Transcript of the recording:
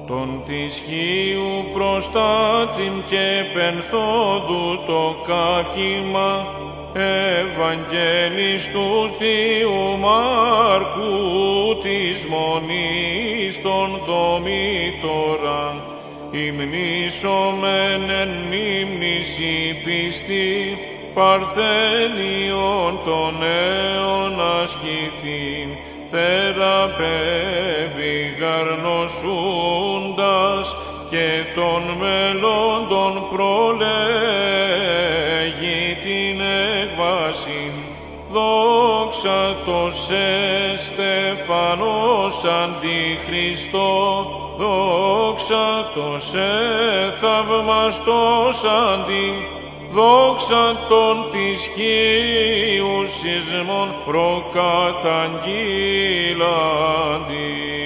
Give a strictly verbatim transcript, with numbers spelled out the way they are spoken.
τον της Χίου προστάτην και πενθόδου το καύχημα, Ευαγγέλης του Θείου Μάρκου της Μονής των Δομήτωρα, υμνήσομεν εν μνήμνηση πιστή, Παρθένιον των αίων ασκητήν, θεραπεύει γαρνοσούντας και των μελλόντων προλέγει την έκβαση. Δόξα τω σε Στεφανός αντιχριστό, δόξα τω σε θαυμαστός αντι, δόξα των της Χίου σεισμών προκαταγγείλαντι.